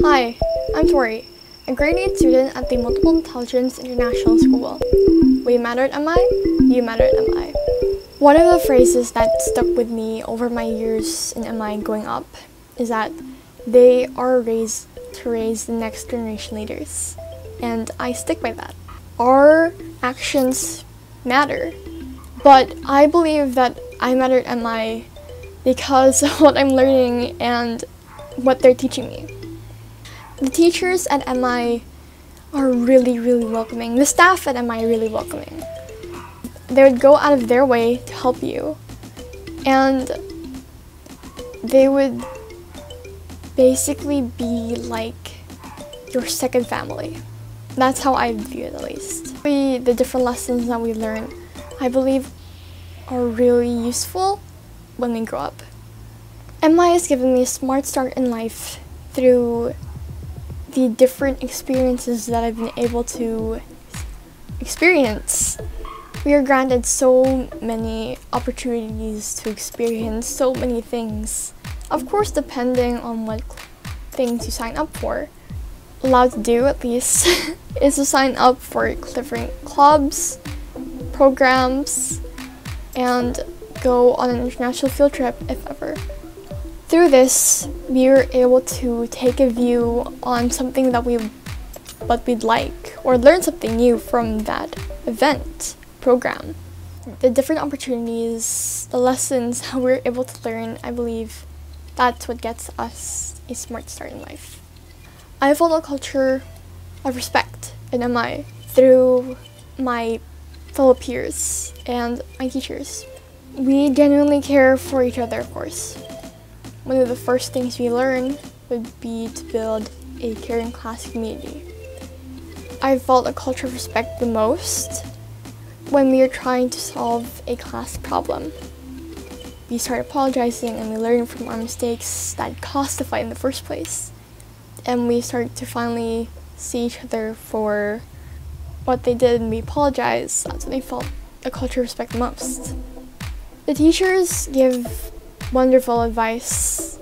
Hi, I'm Tori, a grade 8 student at the Multiple Intelligence International School. We matter at MI, you matter at MI. One of the phrases that stuck with me over my years in MI growing up is that they are raised to raise the next generation leaders. And I stick by that. Our actions matter. But I believe that I matter at MI because of what I'm learning and what they're teaching me. The teachers at MI are really welcoming. The staff at MI are really welcoming. They would go out of their way to help you, and they would basically be like your second family. That's how I view it, at least. The different lessons that we learn, I believe, are really useful when we grow up. MI has given me a smart start in life through the different experiences that I've been able to experience. We are granted so many opportunities to experience so many things. Of course, depending on what things you sign up for. Allowed to do, at least, is to sign up for different clubs, programs, and go on an international field trip, if ever. Through this, we were able to take a view on something that we'd like, or learn something new from that event, program. The different opportunities, the lessons, how we're able to learn, I believe that's what gets us a smart start in life. I follow a culture of respect in MI through my fellow peers and my teachers. We genuinely care for each other, of course. One of the first things we learn would be to build a caring class community. I felt a culture of respect the most when we are trying to solve a class problem. We start apologizing and we learn from our mistakes that caused the fight in the first place. And we start to finally see each other for what they did and we apologize. That's when I felt a culture of respect the most. The teachers give wonderful advice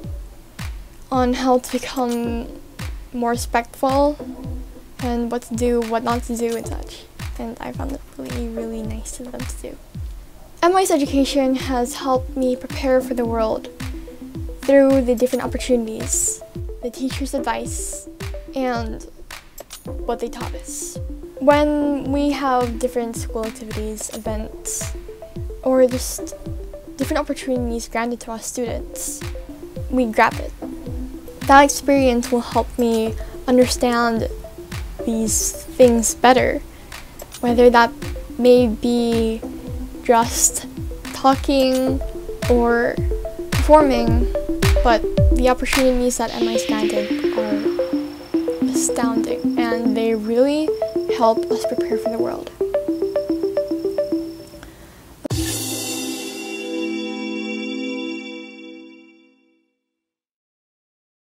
on how to become more respectful and what to do, what not to do and such. And I found it really nice of them to do. MI's education has helped me prepare for the world through the different opportunities, the teachers' advice, and what they taught us. When we have different school activities, events, or just different opportunities granted to us students, we grab it. That experience will help me understand these things better, whether that may be just talking or performing, but the opportunities that MI's granted are astounding, and they really help us prepare for the world.